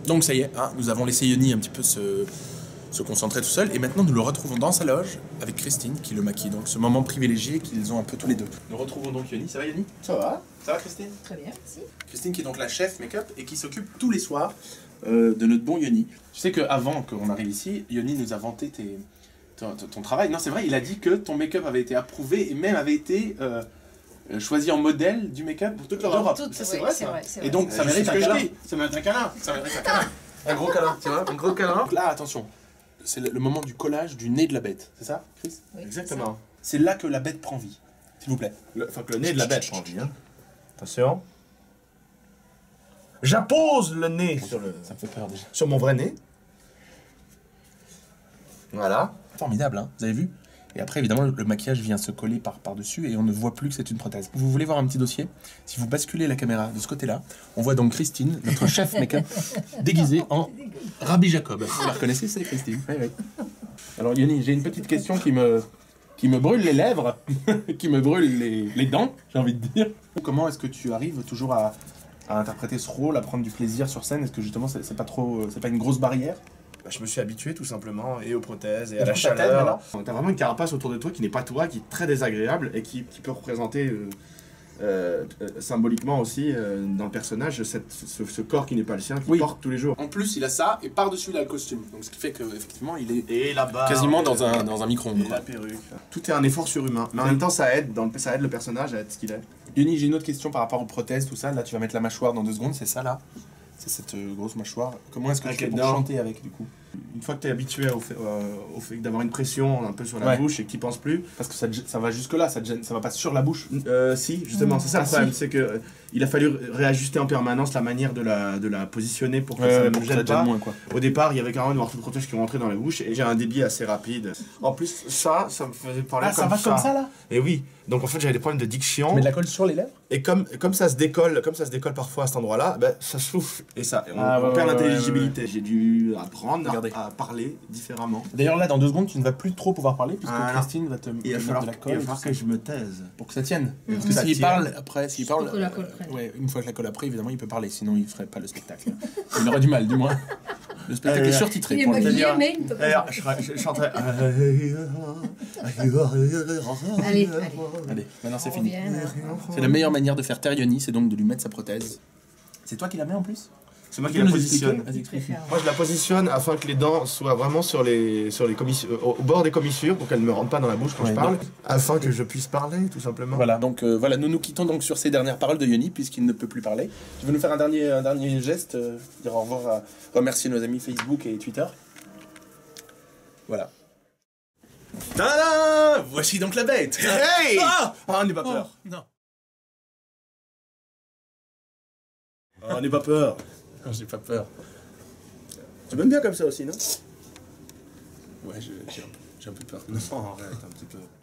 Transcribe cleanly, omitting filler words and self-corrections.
Donc ça y est, hein, nous avons laissé Yoni un petit peu se concentrer tout seul, et maintenant nous le retrouvons dans sa loge avec Christine qui le maquille. Donc ce moment privilégié qu'ils ont un peu tous les deux. Nous retrouvons donc Yoni. Ça va Yoni? Ça va? Ça va Christine? Très bien, merci. Christine qui est donc la chef make-up et qui s'occupe tous les soirs de notre bon Yoni. Tu sais qu'avant qu'on arrive ici, Yoni nous a vanté ton travail. Non, c'est vrai, il a dit que ton make-up avait été approuvé et même avait été choisi en modèle du make-up pour toute l'Europe. C'est vrai, c'est vrai. Et donc ça mérite un câlin. Ça mérite un câlin. Un gros câlin, tu vois, un gros câlin. Donc là, attention, c'est le moment du collage du nez de la bête. C'est ça, Chris? Oui, Exactement. C'est là que la bête prend vie. S'il vous plaît. Enfin, que le nez de la bête prend vie, hein. Attention. J'appose le nez Ça me fait peur déjà. sur mon vrai nez. Voilà. Formidable, hein, vous avez vu? Et après, évidemment, le maquillage vient se coller par-dessus et on ne voit plus que c'est une prothèse. Vous voulez voir un petit dossier? Si vous basculez la caméra de ce côté-là, on voit donc Christine, notre chef make-up, déguisée en Rabbi Jacob. Vous la reconnaissez, c'est Christine? Oui, oui. Alors, Yoni, j'ai une petite question qui me brûle les lèvres, qui me brûle les dents, j'ai envie de dire. Comment est-ce que tu arrives toujours à interpréter ce rôle, à prendre du plaisir sur scène? Est-ce que justement, c'est pas une grosse barrière? Je me suis habitué tout simplement, et aux prothèses, et à Et la pour ta tête, chaleur. alors T'as vraiment une carapace autour de toi qui n'est pas toi, qui est très désagréable, et qui peut représenter symboliquement aussi dans le personnage ce corps qui n'est pas le sien, qu'il porte tous les jours. En plus, il a ça, et par-dessus, il a le costume. Donc, ce qui fait qu'effectivement, il est Et là-bas, quasiment dans un micro-ondes. et la perruque. Tout est un effort surhumain, mais en même temps ça aide le personnage à être ce qu'il est. Yoni, j'ai une autre question par rapport aux prothèses, tout ça. Là, tu vas mettre la mâchoire dans 2 secondes, c'est ça là? C'est cette grosse mâchoire. Comment est-ce que Avec tu fais les pour dents. chanter avec du coup? Une fois que tu es habitué au fait d'avoir une pression un peu sur la bouche et que tu penses plus. Parce que ça va jusque là, ça va pas sur la bouche. Si, justement, c'est ça le problème, c'est que il a fallu réajuster en permanence la manière de la positionner pour que ça ne gêne pas. moins, quoi. Au départ, il y avait carrément une morceau de protège qui rentrait dans la bouche et j'ai un débit assez rapide. En plus, ça me faisait parler Ah, ça va comme ça là? Et oui, donc en fait j'avais des problèmes de diction. Tu mets de la colle sur les lèvres? Et comme ça se décolle parfois à cet endroit-là, ben, ça souffle et on perd l'intelligibilité. J'ai dû apprendre à parler différemment. D'ailleurs, là, dans 2 secondes, tu ne vas plus trop pouvoir parler puisque Ah, Christine va te Il va mettre falloir, de la colle. il va falloir que je me taise. Pour que ça tienne. Parce Que que ça s'il tienne. parle, après, s'il parle. Pour que la colle prenne. Ouais, une fois que la colle a pris, évidemment, il peut parler, sinon il ferait pas le spectacle. Il aurait du mal, du moins. Le spectacle est surtitré Il est pour le maquillé, dire. mais il ne peut pas. D'ailleurs, je chanterais. Allez. Allez, maintenant c'est On fini. revient, là. C'est la meilleure manière de faire taire Yoni, c'est donc de lui mettre sa prothèse. C'est toi qui la mets en plus? C'est moi qui Tu peux la nous positionne. expliquer? Vas-y, explique. Moi, je la positionne afin que les dents soient vraiment sur les au bord des commissures pour qu'elles ne me rentrent pas dans la bouche quand Ouais, je parle. donc- Afin que je puisse parler, tout simplement. Voilà, donc voilà, nous nous quittons donc sur ces dernières paroles de Yoni, puisqu'il ne peut plus parler. Tu veux nous faire un dernier geste, dire au revoir, remercier nos amis Facebook et Twitter? Voilà. Tada! Voici donc la bête! Hey! Ah! Ah, n'aie pas peur. Non. Ah, n'aie pas peur. Non, j'ai pas peur. Tu m'aimes bien comme ça aussi, non? Ouais, j'ai un peu peur. Non, arrête un petit peu.